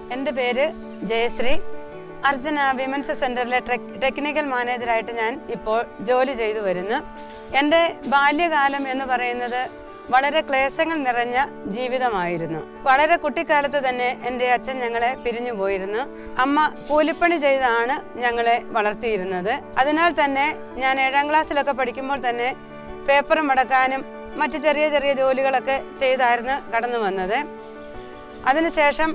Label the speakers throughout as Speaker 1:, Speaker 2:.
Speaker 1: എൻ്റെ പേര് ജയശ്രീ. അർച്ചന വിമൻസ് സെൻ്ററിലെ ടെക്നിക്കൽ മാനേജറായിട്ട് ഞാൻ ഇപ്പോൾ ജോലി ചെയ്തു വരുന്നു. എൻ്റെ ബാല്യകാലം എന്ന് പറയുന്നത് വളരെ ക്ലേശങ്ങൾ നിറഞ്ഞ ജീവിതമായിരുന്നു. വളരെ കുട്ടിക്കാലത്ത് തന്നെ എൻ്റെ അച്ഛൻ ഞങ്ങളെ പിരിഞ്ഞു പോയിരുന്നു. അമ്മ കൂലിപ്പണി ചെയ്താണ് ഞങ്ങളെ വളർത്തിയിരുന്നത്. അതിനാൽ തന്നെ ഞാൻ 7ാം ക്ലാസ്സിലൊക്കെ പഠിക്കുമ്പോൾ തന്നെ പേപ്പർ മടക്കാനും മറ്റു ചെറിയ ചെറിയ ജോലികളൊക്കെ ചെയ്തായിരുന്നു കടന്നു വന്നത്. അതിനുശേഷം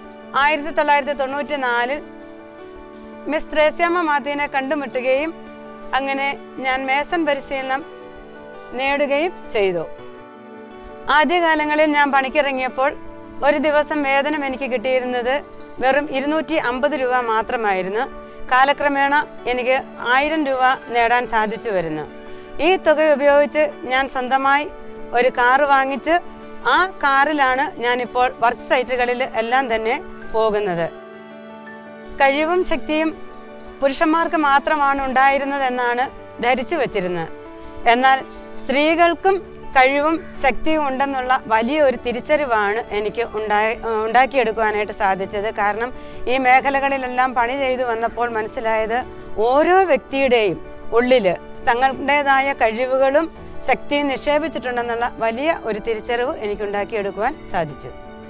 Speaker 1: 1994 മിസ് ത്രേസ്യാമ്മ മാത്യുവിനെ കണ്ടുമുട്ടുകയും അങ്ങനെ ഞാൻ മേസൺ പരിശീലനം നേടുകയും ചെയ്തു. ആദ്യകാലങ്ങളിൽ ഞാൻ പണിക്കിറങ്ങിയപ്പോൾ ഒരു ദിവസം വേതനം എനിക്ക് കിട്ടിയിരുന്നത് വെറും 250 രൂപ മാത്രമായിരുന്നു. കാലക്രമേണ എനിക്ക് 1000 രൂപ നേടാൻ സാധിച്ചു വരുന്നു. ഈ തുക ഉപയോഗിച്ച് ഞാൻ സ്വന്തമായി ഒരു കാറ് വാങ്ങിച്ച് ആ കാറിലാണ് ഞാനിപ്പോൾ വർക്ക് സൈറ്റുകളിൽ എല്ലാം തന്നെ പോകുന്നത്. കഴിവും ശക്തിയും പുരുഷന്മാർക്ക് മാത്രമാണ് ഉണ്ടായിരുന്നതെന്നാണ് ധരിച്ചു വച്ചിരുന്നത്. എന്നാൽ സ്ത്രീകൾക്കും കഴിവും ശക്തിയും ഉണ്ടെന്നുള്ള വലിയൊരു തിരിച്ചറിവാണ് എനിക്ക് ഉണ്ടാക്കിയെടുക്കുവാനായിട്ട് സാധിച്ചത്. കാരണം ഈ മേഖലകളിലെല്ലാം പണി ചെയ്തു വന്നപ്പോൾ മനസ്സിലായത് ഓരോ വ്യക്തിയുടെയും ഉള്ളിൽ തങ്ങളുടേതായ കഴിവുകളും ശക്തിയും നിക്ഷേപിച്ചിട്ടുണ്ടെന്നുള്ള വലിയ ഒരു തിരിച്ചറിവ് എനിക്കുണ്ടാക്കിയെടുക്കുവാൻ സാധിച്ചു.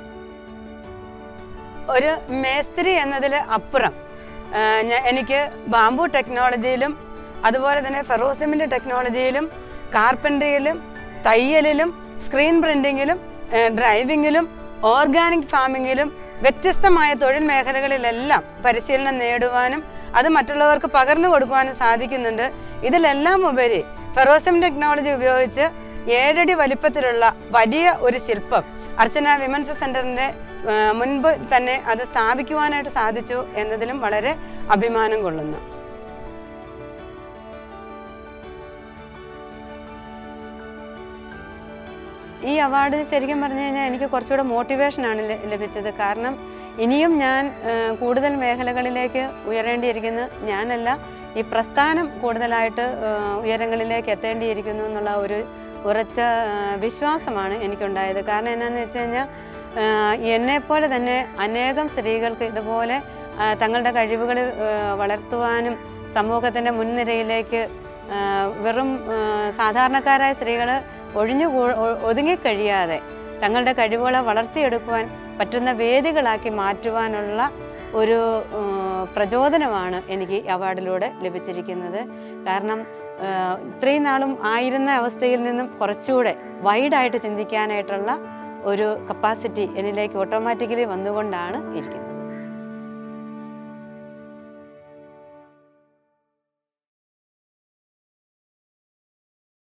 Speaker 1: ഒരു മേസ്ത്രി എന്നതിൽ അപ്പുറം എനിക്ക് ബാംബു ടെക്നോളജിയിലും അതുപോലെ തന്നെ ഫെറോസിമെൻ്റ് ടെക്നോളജിയിലും കാർപ്പൻട്രിയിലും തയ്യലിലും സ്ക്രീൻ പ്രിൻറ്റിങ്ങിലും ഡ്രൈവിങ്ങിലും ഓർഗാനിക് ഫാമിങ്ങിലും വ്യത്യസ്തമായ തൊഴിൽ മേഖലകളിലെല്ലാം പരിശീലനം നേടുവാനും അത് മറ്റുള്ളവർക്ക് പകർന്നു കൊടുക്കുവാനും സാധിക്കുന്നുണ്ട്. ഇതിലെല്ലാം ഉപരി ഫെറോസിമെൻ്റ് ടെക്നോളജി ഉപയോഗിച്ച് 7 അടി വലിപ്പത്തിലുള്ള വലിയ ഒരു ശില്പം അർച്ചന വിമൻസ് സെൻ്ററിൻ്റെ മുൻപ് തന്നെ അത് സ്ഥാപിക്കുവാനായിട്ട് സാധിച്ചു എന്നതിലും വളരെ അഭിമാനം കൊള്ളുന്നു. ഈ അവാർഡ് ശരിക്കും പറഞ്ഞു കഴിഞ്ഞാൽ എനിക്ക് കുറച്ചുകൂടെ മോട്ടിവേഷനാണ് ലഭിച്ചത്. കാരണം ഇനിയും ഞാൻ കൂടുതൽ മേഖലകളിലേക്ക് ഉയരേണ്ടിയിരിക്കുന്നു. ഞാനല്ല, ഈ പ്രസ്ഥാനം കൂടുതലായിട്ട് ഉയരങ്ങളിലേക്ക് എത്തേണ്ടിയിരിക്കുന്നു എന്നുള്ള ഒരു ഉറച്ച വിശ്വാസമാണ് എനിക്കുണ്ടായത്. കാരണം എന്നാന്ന് വെച്ച് കഴിഞ്ഞാൽ എന്നെപ്പോലെ തന്നെ അനേകം സ്ത്രീകൾക്ക് ഇതുപോലെ തങ്ങളുടെ കഴിവുകൾ വളർത്തുവാനും സമൂഹത്തിൻ്റെ മുൻനിരയിലേക്ക് വെറും സാധാരണക്കാരായ സ്ത്രീകൾ ഒതുങ്ങിക്കഴിയാതെ തങ്ങളുടെ കഴിവുകളെ വളർത്തിയെടുക്കുവാൻ പറ്റുന്ന വേദികളാക്കി മാറ്റുവാനുള്ള ഒരു പ്രചോദനമാണ് എനിക്ക് അവാർഡിലൂടെ ലഭിച്ചിരിക്കുന്നത്. കാരണം ഇത്രയും നാളും ആയിരുന്ന അവസ്ഥയിൽ നിന്നും കുറച്ചുകൂടെ വൈഡായിട്ട് ചിന്തിക്കാനായിട്ടുള്ള ഒരു കപ്പാസിറ്റി എന്നിലേക്ക് ഓട്ടോമാറ്റിക്കലി വന്നുകൊണ്ടാണ് ഇരിക്കുന്നത്.